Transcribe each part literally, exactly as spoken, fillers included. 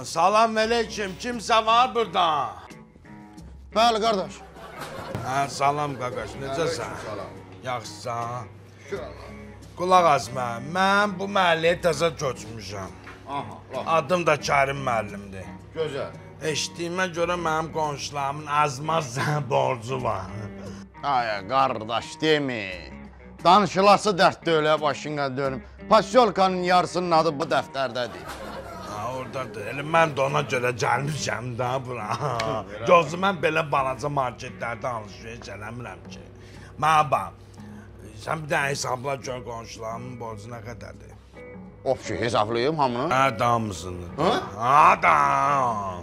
Salam aleyküm. Kimsə var burada? Bəli, qardaş. Hə, salam qaqaş. Necəsən? Salam. Yaxşısan? Şükür Allah. Qulaq as mən. Mən bu məhəlləyə təzə köçmüşəm. Aha, laf. Adım da Kərim müəllimdir. Gözəl. Eşitdiyimə görə mənim qonşularımın azmaz borcu var. Ay, qardaş, demi. Danışılası dərddə ölə başına dönüm. Pasyolkanın yarısının adı bu dəftərdədir. Ha, oradadır. Elə mən də ona görə gəlmişəm də bura. Gözü mən belə balaca marketlərdə alışveriş eləmirəm ki. Mənə bax, sən bir dənə hesabla gör qonşularımın borcu nə qədərdir? Of ki, hesablayım hamını. Hə, damısındır. Hə? Ha, dam.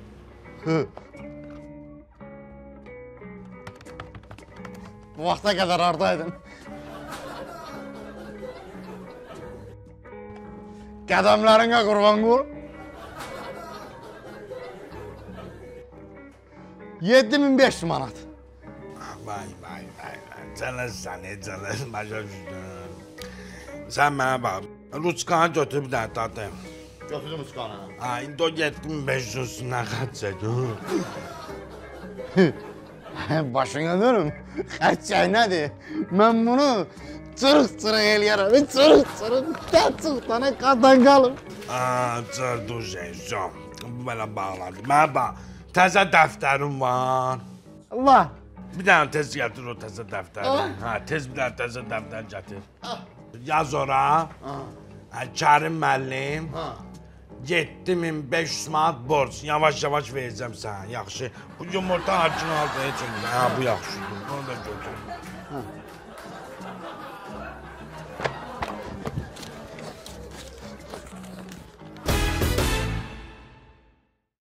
Bu vaxta qədər haradaydın? Qədəmlərinə qurban qul. yeddi min beş yüz manat. Vay, vay, vay, vay. Cələsən, cələsən, başa düşdüm. Sən mənə bax, ruçkanı götür bir dənə dadayım. Götürdüm uçqanı. Ha, indi o yeddi min beş yüz üstündən xətt çəkir. Başına dönüm. Xətt çək nədir? Mən bunu çırıq-çırıq eləyərəm. Çırıq-çırıq, təçıqdana qadan qalım. Aa, cırdı şey, son. Bu belə bağladı. Mənə bax, təzə dəftərim var. Allah. Bir dənə tez gətir o təzə dəftəri. Ha, tez bir dənə təzə dəftər gətir. Yaz ora. Ha, Kərim müəllim. yeddi min beş yüz manat borc. Yavaş-yavaş verəcəm sənə. Yaxşı. Bu yumurta harcını aldı heç olmaz. Ha, bu yaxşıdır. Onu da götür.